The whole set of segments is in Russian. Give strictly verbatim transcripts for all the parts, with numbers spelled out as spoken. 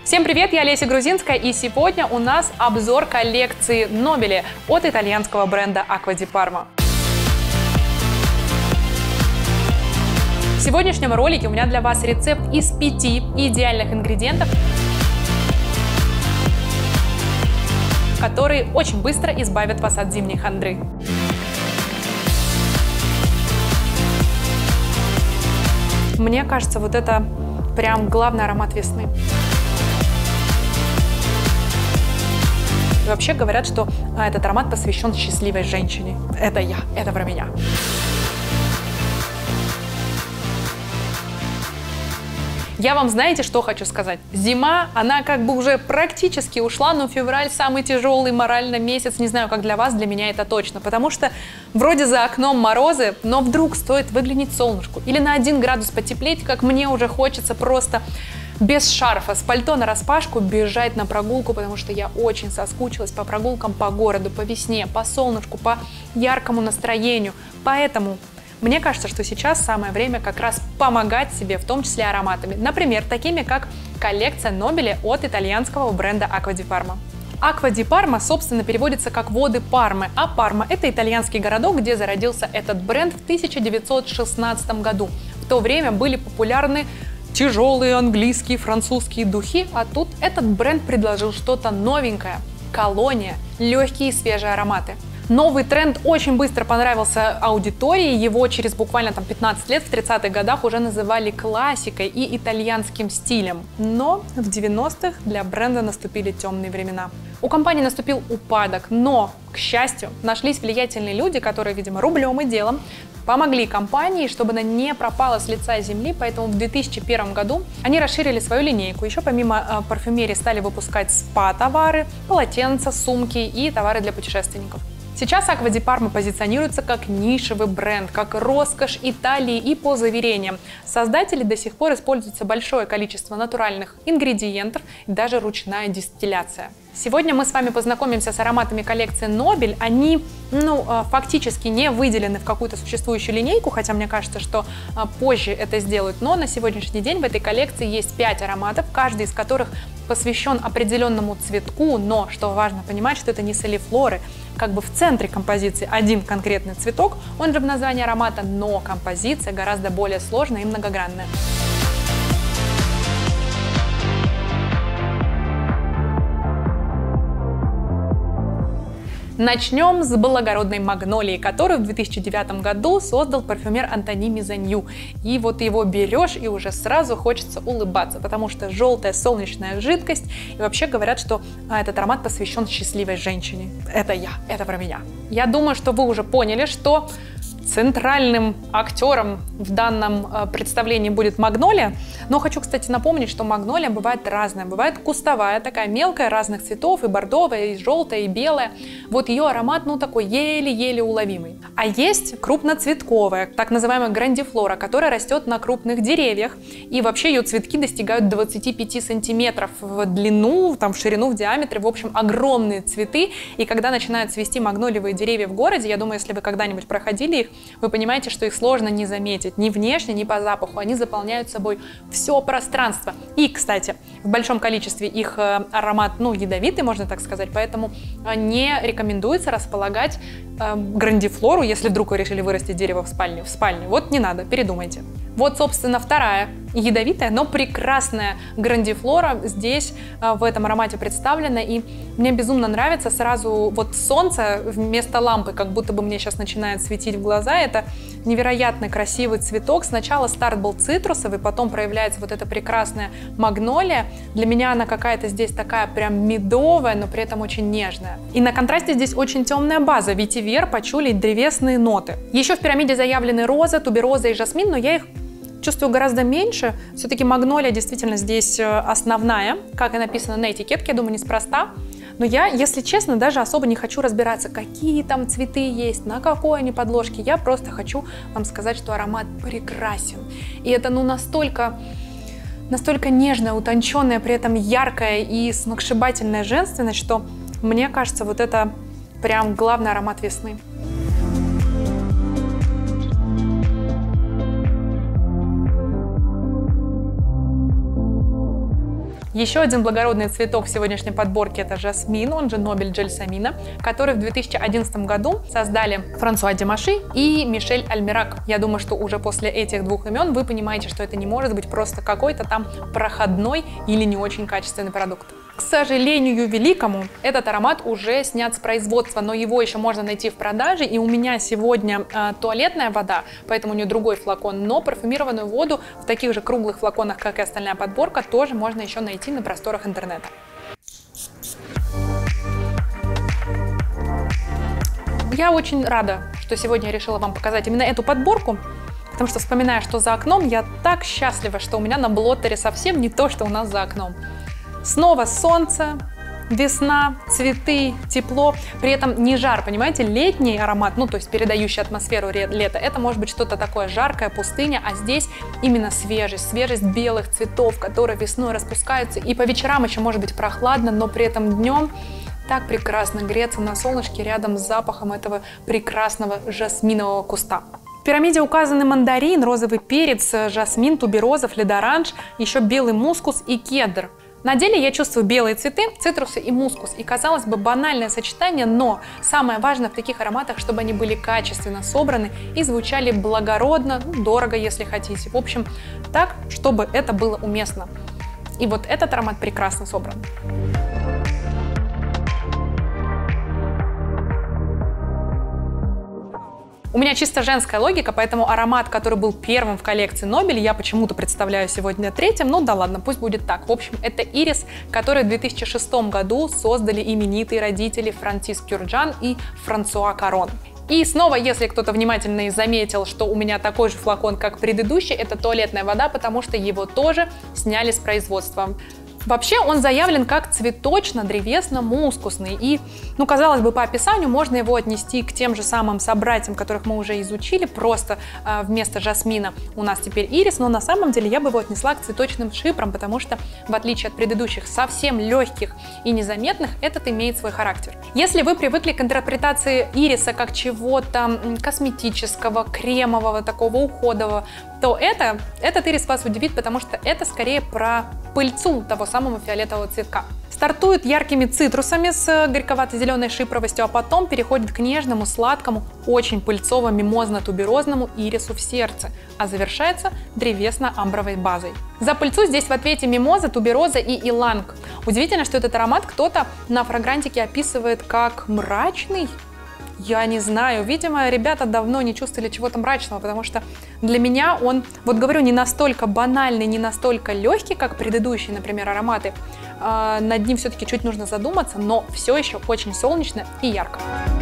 Всем привет, я Олеся Грузинская, и сегодня у нас обзор коллекции Nobile от итальянского бренда Acqua di Parma. В сегодняшнем ролике у меня для вас рецепт из пяти идеальных ингредиентов, которые очень быстро избавят вас от зимней хандры. Мне кажется, вот это прям главный аромат весны. И вообще говорят, что а, этот аромат посвящен счастливой женщине. Это я, это про меня. Я вам знаете, что хочу сказать? Зима, она как бы уже практически ушла, но февраль самый тяжелый морально месяц. Не знаю, как для вас, для меня это точно. Потому что вроде за окном морозы, но вдруг стоит выглянуть солнышку. Или на один градус потеплеть, как мне уже хочется просто без шарфа, с пальто нараспашку бежать на прогулку, потому что я очень соскучилась по прогулкам по городу, по весне, по солнышку, по яркому настроению. Поэтому мне кажется, что сейчас самое время как раз помогать себе, в том числе ароматами. Например, такими как коллекция Nobile от итальянского бренда Acqua di Parma. Acqua di Parma, собственно, переводится как «воды Пармы», а Парма – это итальянский городок, где зародился этот бренд в тысяча девятьсот шестнадцатом году. В то время были популярны тяжелые английские, французские духи, а тут этот бренд предложил что-то новенькое – колония, легкие и свежие ароматы. Новый тренд очень быстро понравился аудитории, его через буквально там пятнадцать лет, в тридцатых годах уже называли классикой и итальянским стилем. Но в девяностых для бренда наступили темные времена. У компании наступил упадок, но, к счастью, нашлись влиятельные люди, которые, видимо, рублем и делом помогли компании, чтобы она не пропала с лица земли, поэтому в две тысячи первом году они расширили свою линейку. Еще помимо э, парфюмерии стали выпускать спа-товары, полотенца, сумки и товары для путешественников. Сейчас Acqua di Parma позиционируется как нишевый бренд, как роскошь Италии, и по заверениям создателей до сих пор используется большое количество натуральных ингредиентов и даже ручная дистилляция. Сегодня мы с вами познакомимся с ароматами коллекции Nobile. Они, ну, фактически не выделены в какую-то существующую линейку, хотя мне кажется, что позже это сделают. Но на сегодняшний день в этой коллекции есть пять ароматов, каждый из которых посвящен определенному цветку, но, что важно понимать, что это не солифлоры. Как бы в центре композиции один конкретный цветок, он же в названии аромата, но композиция гораздо более сложная и многогранная. Начнем с благородной магнолии, которую в две тысячи девятом году создал парфюмер Антони Мизанью. И вот его берешь, и уже сразу хочется улыбаться, потому что желтая солнечная жидкость. И вообще говорят, что а, этот аромат посвящен счастливой женщине. Это я, это про меня. Я думаю, что вы уже поняли, что центральным актером в данном э, представлении будет магнолия. Но хочу, кстати, напомнить, что магнолия бывает разная. Бывает кустовая, такая мелкая, разных цветов, и бордовая, и желтая, и белая. Вот ее аромат, ну, такой еле-еле уловимый. А есть крупноцветковая, так называемая грандифлора, которая растет на крупных деревьях. И вообще ее цветки достигают двадцати пяти сантиметров в длину, там, в ширину, в диаметре. В общем, огромные цветы. И когда начинают цвести магнолиевые деревья в городе, я думаю, если вы когда-нибудь проходили их, вы понимаете, что их сложно не заметить ни внешне, ни по запаху. Они заполняют собой все пространство. И, кстати, в большом количестве их аромат, ну, ядовитый, можно так сказать, поэтому не рекомендуется располагать э, грандифлору, если вдруг вы решили вырастить дерево в спальне. В спальне. Вот не надо, передумайте. Вот, собственно, вторая ядовитая, но прекрасная грандифлора здесь э, в этом аромате представлена. И мне безумно нравится сразу вот солнце вместо лампы, как будто бы мне сейчас начинает светить в глаза. Это невероятно красивый цветок. Сначала старт был цитрусовый, потом проявляется вот эта прекрасная магнолия. Для меня она какая-то здесь такая прям медовая, но при этом очень нежная. И на контрасте здесь очень темная база, ветивер, пачули и древесные ноты. Еще в пирамиде заявлены роза, тубероза и жасмин, но я их чувствую гораздо меньше. Все-таки магнолия действительно здесь основная, как и написано на этикетке, я думаю, неспроста. Но я, если честно, даже особо не хочу разбираться, какие там цветы есть, на какой они подложке. Я просто хочу вам сказать, что аромат прекрасен. И это, ну, настолько, настолько нежная, утонченная, при этом яркая и сногсшибательная женственность, что мне кажется, вот это прям главный аромат весны. Еще один благородный цветок в сегодняшней подборке — это жасмин, он же Нобель Джельсамина, который в две тысячи одиннадцатом году создали Франсуа Демаши и Мишель Альмирак. Я думаю, что уже после этих двух имен вы понимаете, что это не может быть просто какой-то там проходной или не очень качественный продукт. К сожалению великому, этот аромат уже снят с производства, но его еще можно найти в продаже, и у меня сегодня э, туалетная вода, поэтому у нее другой флакон, но парфюмированную воду в таких же круглых флаконах, как и остальная подборка, тоже можно еще найти на просторах интернета. Я очень рада, что сегодня я решила вам показать именно эту подборку, потому что, вспоминая, что за окном, я так счастлива, что у меня на блоттере совсем не то, что у нас за окном. Снова солнце, весна, цветы, тепло, при этом не жар, понимаете, летний аромат, ну то есть передающий атмосферу лета, это может быть что-то такое жаркое, пустыня, а здесь именно свежесть, свежесть белых цветов, которые весной распускаются, и по вечерам еще может быть прохладно, но при этом днем так прекрасно греться на солнышке рядом с запахом этого прекрасного жасминового куста. В пирамиде указаны мандарин, розовый перец, жасмин, тубероза, фледоранж, еще белый мускус и кедр. На деле я чувствую белые цветы, цитрусы и мускус. И, казалось бы, банальное сочетание, но самое важное в таких ароматах, чтобы они были качественно собраны и звучали благородно, ну, дорого, если хотите. В общем, так, чтобы это было уместно. И вот этот аромат прекрасно собран. У меня чисто женская логика, поэтому аромат, который был первым в коллекции Нобель, я почему-то представляю сегодня третьим. Ну да ладно, пусть будет так. В общем, это ирис, который в две тысячи шестом году создали именитые родители Франсис Кюрджан и Франсуа Карон. И снова, если кто-то внимательно заметил, что у меня такой же флакон, как предыдущий, это туалетная вода, потому что его тоже сняли с производства. Вообще он заявлен как цветочно-древесно-мускусный, и, ну, казалось бы, по описанию можно его отнести к тем же самым собратьям, которых мы уже изучили, просто э, вместо жасмина у нас теперь ирис, но на самом деле я бы его отнесла к цветочным шипром, потому что, в отличие от предыдущих, совсем легких и незаметных, этот имеет свой характер. Если вы привыкли к интерпретации ириса как чего-то косметического, кремового, такого уходового, то это, этот ирис вас удивит, потому что это скорее про пыльцу того самого фиолетового цветка. Стартует яркими цитрусами с горьковато-зеленой шипровостью, а потом переходит к нежному, сладкому, очень пыльцово-мимозно-туберозному ирису в сердце, а завершается древесно-амбровой базой. За пыльцу здесь в ответе мимоза, тубероза и иланг. Удивительно, что этот аромат кто-то на фрагрантике описывает как мрачный. Я не знаю, видимо, ребята давно не чувствовали чего-то мрачного, потому что для меня он, вот говорю, не настолько банальный, не настолько легкий, как предыдущие, например, ароматы. Э, над ним все-таки чуть нужно задуматься, но все еще очень солнечно и ярко.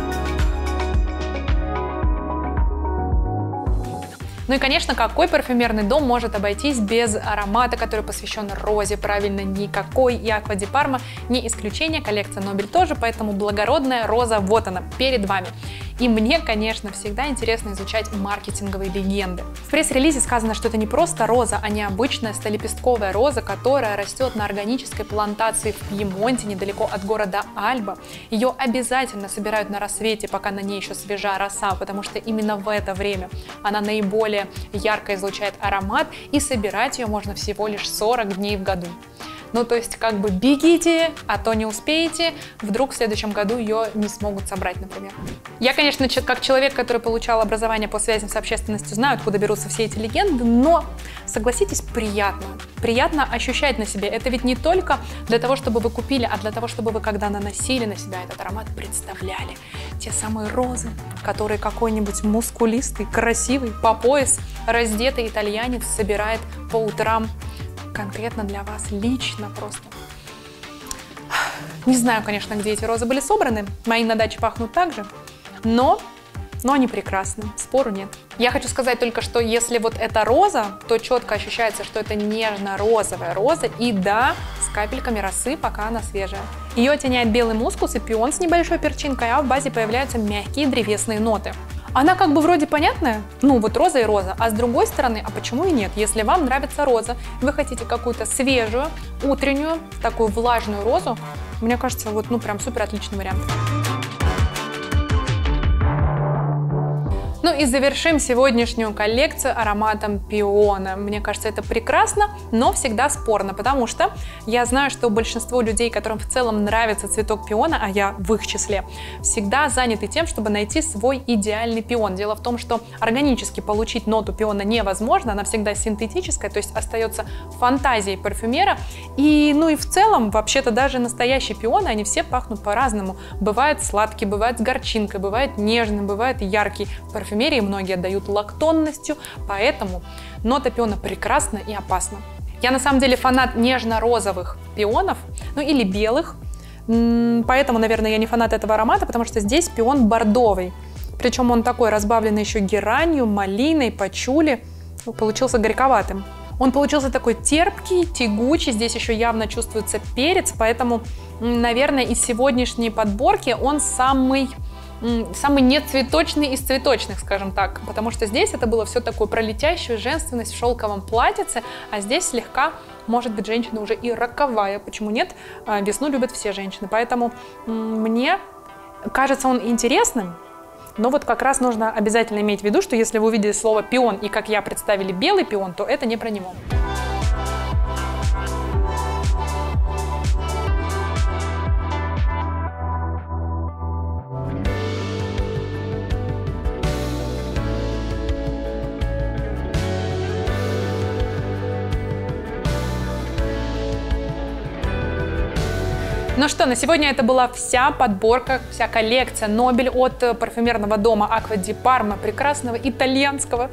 Ну и, конечно, какой парфюмерный дом может обойтись без аромата, который посвящен розе? Правильно, никакой. И Аква ди Парма не исключение, коллекция Нобель тоже, поэтому благородная роза, вот она, перед вами. И мне, конечно, всегда интересно изучать маркетинговые легенды. В пресс-релизе сказано, что это не просто роза, а необычная столепестковая роза, которая растет на органической плантации в Пьемонте, недалеко от города Альба. Ее обязательно собирают на рассвете, пока на ней еще свежа роса, потому что именно в это время она наиболее ярко излучает аромат, и собирать ее можно всего лишь сорок дней в году. Ну, то есть, как бы бегите, а то не успеете, вдруг в следующем году ее не смогут собрать, например. Я, конечно, как человек, который получал образование по связям с общественностью, знаю, откуда берутся все эти легенды, но, согласитесь, приятно. Приятно ощущать на себе. Это ведь не только для того, чтобы вы купили, а для того, чтобы вы, когда наносили на себя этот аромат, представляли те самые розы, которые какой-нибудь мускулистый, красивый, по пояс раздетый итальянец собирает по утрам конкретно для вас, лично просто. Не знаю, конечно, где эти розы были собраны, мои на даче пахнут так же, но, но они прекрасны, спору нет. Я хочу сказать только, что если вот это роза, то четко ощущается, что это нежно-розовая роза, и да, с капельками росы, пока она свежая. Ее оттеняет белый мускус и пион с небольшой перчинкой, а в базе появляются мягкие древесные ноты. Она как бы вроде понятная, ну вот роза и роза, а с другой стороны, а почему и нет? Если вам нравится роза, вы хотите какую-то свежую, утреннюю, такую влажную розу, мне кажется, вот ну прям супер отличный вариант. Ну и завершим сегодняшнюю коллекцию ароматом пиона. Мне кажется, это прекрасно, но всегда спорно, потому что я знаю, что большинство людей, которым в целом нравится цветок пиона, а я в их числе, всегда заняты тем, чтобы найти свой идеальный пион. Дело в том, что органически получить ноту пиона невозможно, она всегда синтетическая, то есть остается фантазией парфюмера. И, ну и в целом, вообще-то даже настоящие пионы, они все пахнут по-разному. Бывает сладкий, бывает с горчинкой, бывает нежный, бывает яркий. В парфюмерии многие отдают лактонностью, поэтому нота пиона прекрасна и опасна. Я на самом деле фанат нежно-розовых пионов, ну или белых, поэтому, наверное, я не фанат этого аромата, потому что здесь пион бордовый. Причем он такой разбавленный еще геранью, малиной, пачули, получился горьковатым. Он получился такой терпкий, тягучий, здесь еще явно чувствуется перец, поэтому, наверное, из сегодняшней подборки он самый, самый нецветочный из цветочных, скажем так, потому что здесь это было все такое про летящую женственность в шелковом платьице, а здесь слегка, может быть, женщина уже и роковая, почему нет, весну любят все женщины, поэтому мне кажется он интересным. Но вот как раз нужно обязательно иметь в виду, что если вы увидели слово пион и, как я, представили белый пион, то это не про него. Ну что, на сегодня это была вся подборка, вся коллекция Нобель от парфюмерного дома Аква ди Парма, прекрасного итальянского,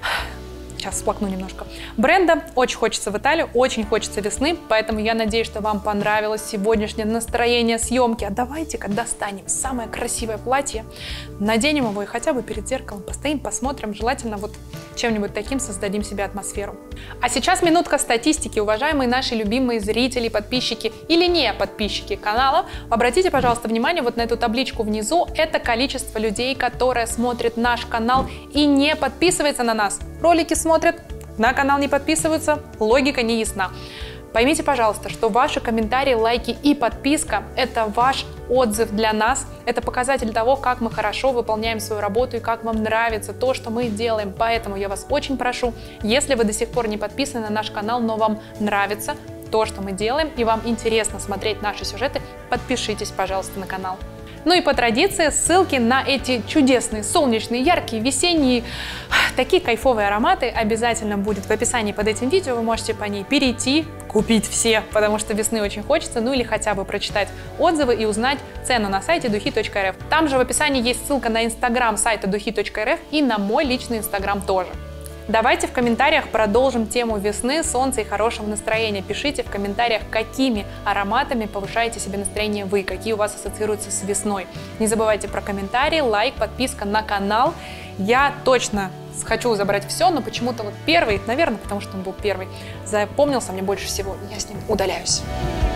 сейчас всплакну немножко, бренда. Очень хочется в Италию, очень хочется весны, поэтому я надеюсь, что вам понравилось сегодняшнее настроение съемки. А давайте-ка достанем самое красивое платье, наденем его и хотя бы перед зеркалом постоим, посмотрим, желательно вот чем-нибудь таким создадим себе атмосферу. А сейчас минутка статистики, уважаемые наши любимые зрители, подписчики или не подписчики канала. Обратите, пожалуйста, внимание вот на эту табличку внизу. Это количество людей, которые смотрят наш канал и не подписываются на нас. Ролики смотрят, на канал не подписываются, логика не ясна. Поймите, пожалуйста, что ваши комментарии, лайки и подписка – это ваш отзыв для нас. Это показатель того, как мы хорошо выполняем свою работу и как вам нравится то, что мы делаем. Поэтому я вас очень прошу, если вы до сих пор не подписаны на наш канал, но вам нравится то, что мы делаем, и вам интересно смотреть наши сюжеты, подпишитесь, пожалуйста, на канал. Ну и по традиции ссылки на эти чудесные, солнечные, яркие, весенние, такие кайфовые ароматы обязательно будет в описании под этим видео. Вы можете по ней перейти, купить все, потому что весны очень хочется, ну или хотя бы прочитать отзывы и узнать цену на сайте духи точка эр эф. Там же в описании есть ссылка на инстаграм сайта духи точка эр эф и на мой личный инстаграм тоже. Давайте в комментариях продолжим тему весны, солнца и хорошего настроения. Пишите в комментариях, какими ароматами повышаете себе настроение вы, какие у вас ассоциируются с весной. Не забывайте про комментарии, лайк, подписка на канал. Я точно хочу забрать все, но почему-то вот первый, наверное, потому что он был первый, запомнился мне больше всего, я с ним удаляюсь.